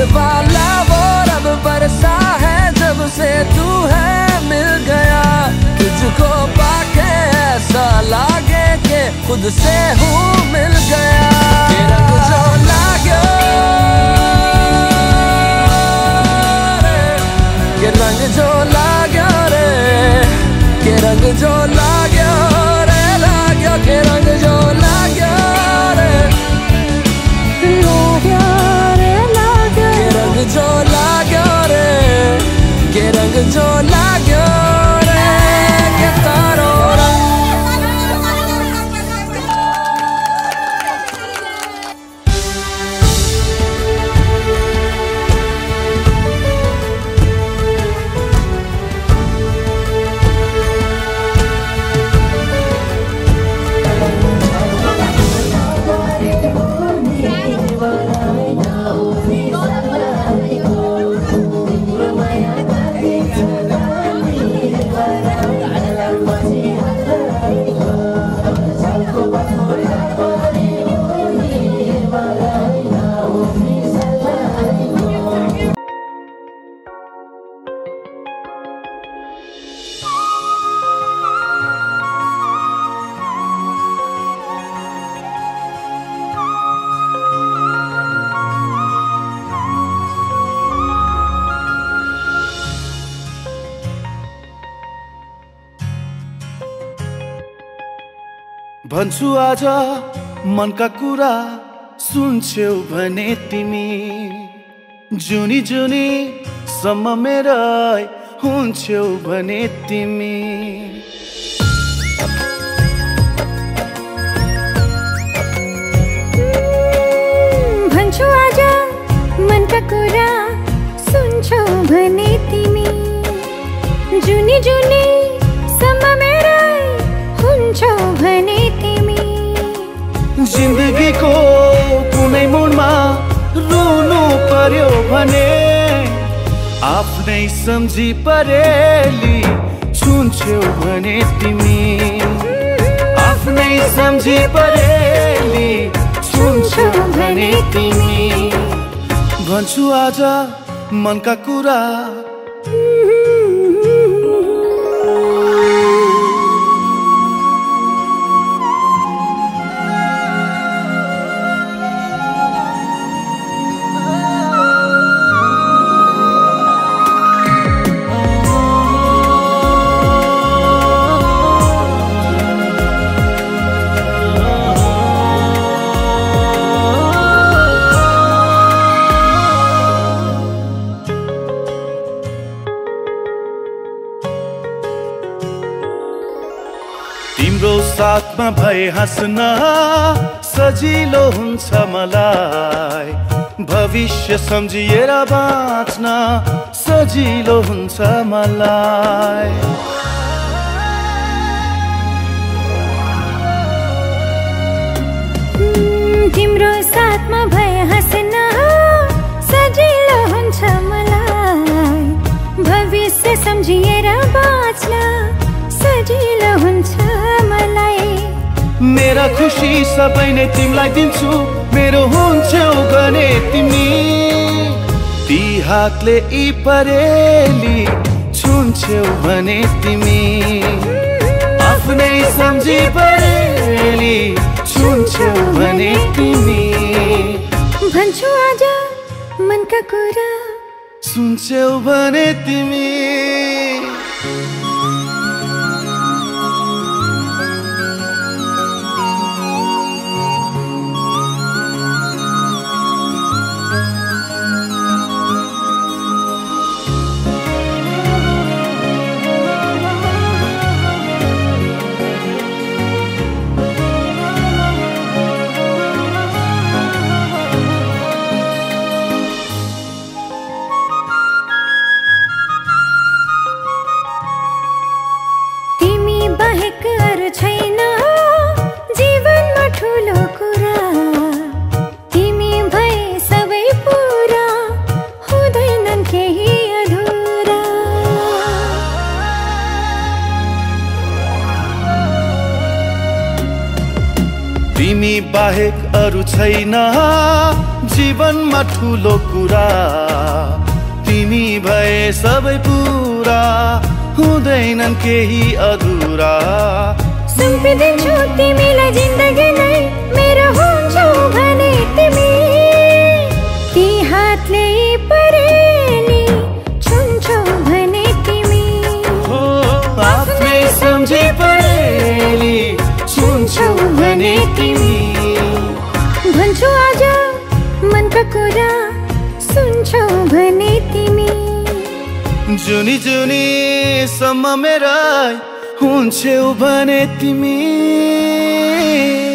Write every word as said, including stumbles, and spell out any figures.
वाला वो रब बरसा है जब से तू है मिल गया। तुझको पाके ऐसा लागे के खुद से हूँ मिल गया। के रंग जो लाग्यो रे, के रंग जो लाग्यो रे, के रंग जो लाग्यो रे, लाग्यो के रंग जो लाग्यो रे, लाग्यो रे, लाग्यो के रंग जो लाग्यो रे, के रंग जो लाग्यो रे, के तारो रंग। भन्छु आज मनका कुरा सुन्छौ भने तिमी, जुनी जुनी सम्म मेरै हुन्छौ भने तिमी। भन्छु आज मनका कुरा सुन्छौ भने तिमी, जुनी जुनी सम्म मेरै हुन्छौ भने तिमी। जिन्दगीको कुनै मोडमा रुनु पर्यो भने आफ्नै सम्झी परेली छुन्छौ भने तिमी, आफ्नै सम्झी परेली छुन्छौ भने तिमी। भन्छु आज मनका कुरा तिम्रो साथमा भए हाँस्न सजिलो हुन्छ मलाई, भविष्य सम्झिएर बाँच्न सजिलो हुन्छ मलाई। तिम्रो साथमा भए हाँस्न सजिलो हुन्छ मलाई, भविष्य सम्झिएर बाँच्न सजिलो हुन्छ मलाई। मेरा खुसी सबै नै तिमीलाई दिन्छु, मेरो हुन्छौ भने तिमी। ती हातले यी परेली छुन्छौ भने तिमी, आफ्नै सम्झी परेली छुन्छौ भने तिमी। भन्छु आज मनका कुरा सुन्छौ भने तिमी। तिमी बाहेक अरू छैन जीवनमा ठुलो कुरा तिमी भए सबै पुरा हुँदैनन् केही अधुरा सुम्पिदिन्छु तिमीलाई जिन्दगी नै मेरो हुन्छौ भने तिमी ती हातले परेली छुन्छौ भने तिमी हो आफ्नै सम्झे परेली छुन्छौ भने तिमी भन्छु आज मनका कुरा सुन्छौ भने तिमी जुनी जुनी सम्म मेरा हुन्छौ भने तिमी